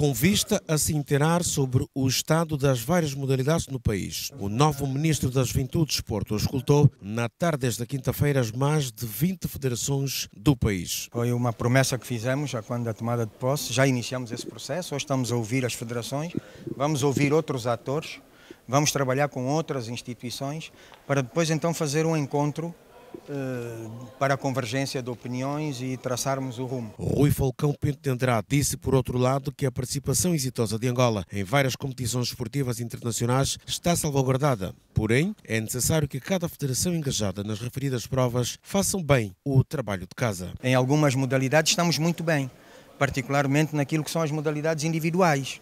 Com vista a se inteirar sobre o estado das várias modalidades no país, o novo Ministro da Juventude e Desporto escutou na tarde desta quinta-feira as mais de 20 federações do país. Foi uma promessa que fizemos já quando da tomada de posse, já iniciamos esse processo, hoje estamos a ouvir as federações, vamos ouvir outros atores, vamos trabalhar com outras instituições para depois então fazer um encontro para a convergência de opiniões e traçarmos o rumo. Rui Falcão Pinto de Andrade disse, por outro lado, que a participação exitosa de Angola em várias competições esportivas internacionais está salvaguardada. Porém, é necessário que cada federação engajada nas referidas provas faça bem o trabalho de casa. Em algumas modalidades estamos muito bem, particularmente naquilo que são as modalidades individuais.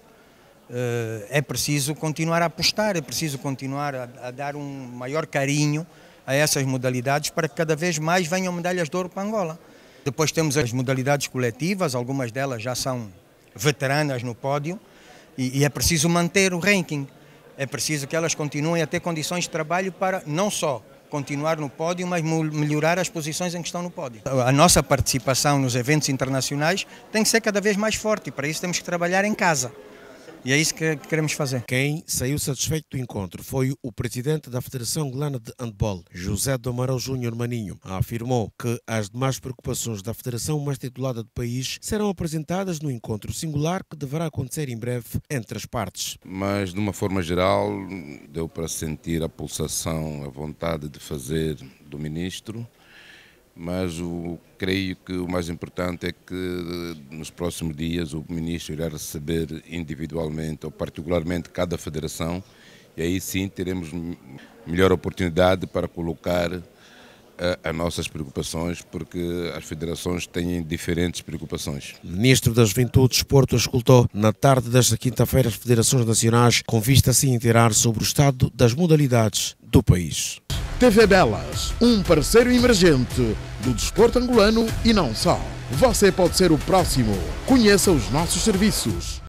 É preciso continuar a apostar, é preciso continuar a dar um maior carinho a essas modalidades para que cada vez mais venham medalhas de ouro para Angola. Depois temos as modalidades coletivas, algumas delas já são veteranas no pódio e é preciso manter o ranking. É preciso que elas continuem a ter condições de trabalho para não só continuar no pódio, mas melhorar as posições em que estão no pódio. A nossa participação nos eventos internacionais tem que ser cada vez mais forte e para isso temos que trabalhar em casa. E é isso que queremos fazer. Quem saiu satisfeito do encontro foi o presidente da Federação Angolana de Handball, José do Amaral Júnior Maninho. Afirmou que as demais preocupações da federação mais titulada do país serão apresentadas no encontro singular que deverá acontecer em breve entre as partes. Mas, de uma forma geral, deu para sentir a pulsação, a vontade de fazer do ministro. Mas creio que o mais importante é que nos próximos dias o Ministro irá receber individualmente ou particularmente cada federação e aí sim teremos melhor oportunidade para colocar as nossas preocupações, porque as federações têm diferentes preocupações. O Ministro da Juventude e Desporto escutou na tarde desta quinta-feira as federações nacionais com vista a se inteirar sobre o estado das modalidades do país. TV Belas, um parceiro emergente do desporto angolano e não só. Você pode ser o próximo. Conheça os nossos serviços.